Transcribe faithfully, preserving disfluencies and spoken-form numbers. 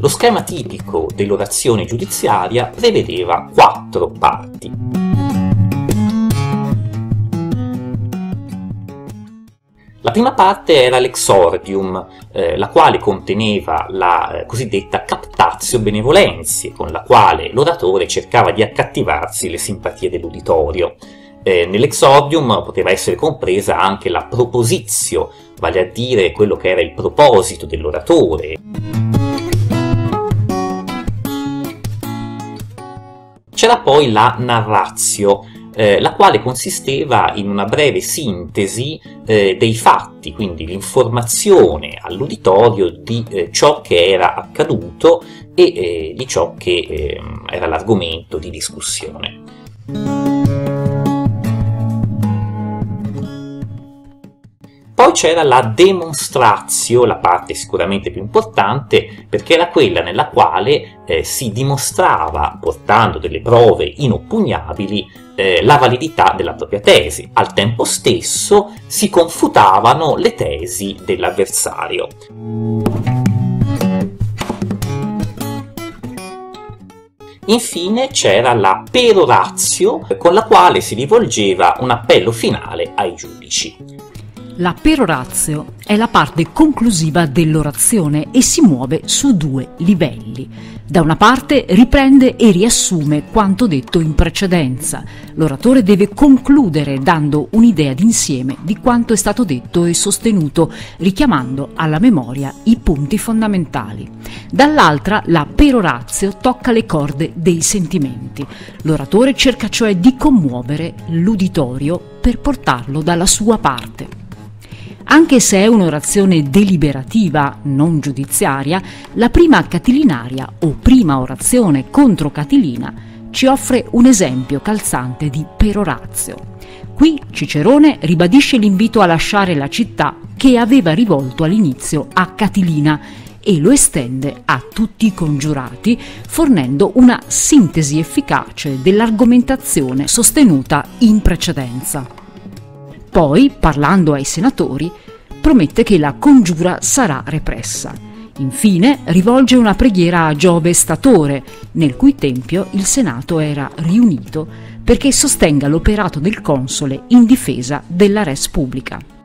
Lo schema tipico dell'orazione giudiziaria prevedeva quattro parti. La prima parte era l'exordium, eh, la quale conteneva la eh, cosiddetta captatio benevolentiae, con la quale l'oratore cercava di accattivarsi le simpatie dell'uditorio. Eh, nell'exordium poteva essere compresa anche la propositio, vale a dire quello che era il proposito dell'oratore. C'era poi la narratio, Eh, la quale consisteva in una breve sintesi eh, dei fatti, quindi l'informazione all'uditorio di eh, ciò che era accaduto e eh, di ciò che eh, era l'argomento di discussione. Poi c'era la demonstratio, la parte sicuramente più importante, perché era quella nella quale eh, si dimostrava, portando delle prove inoppugnabili, eh, la validità della propria tesi. Al tempo stesso si confutavano le tesi dell'avversario. Infine c'era la peroratio, con la quale si rivolgeva un appello finale ai giudici. La peroratio è la parte conclusiva dell'orazione e si muove su due livelli. Da una parte riprende e riassume quanto detto in precedenza. L'oratore deve concludere dando un'idea d'insieme di quanto è stato detto e sostenuto, richiamando alla memoria i punti fondamentali. Dall'altra, la peroratio tocca le corde dei sentimenti. L'oratore cerca cioè di commuovere l'uditorio per portarlo dalla sua parte. Anche se è un'orazione deliberativa, non giudiziaria, la prima catilinaria o prima orazione contro Catilina ci offre un esempio calzante di peroratio. Qui Cicerone ribadisce l'invito a lasciare la città che aveva rivolto all'inizio a Catilina e lo estende a tutti i congiurati, fornendo una sintesi efficace dell'argomentazione sostenuta in precedenza. Poi, parlando ai senatori, promette che la congiura sarà repressa. Infine, rivolge una preghiera a Giove Statore, nel cui tempio il Senato era riunito perché sostenga l'operato del console in difesa della res publica.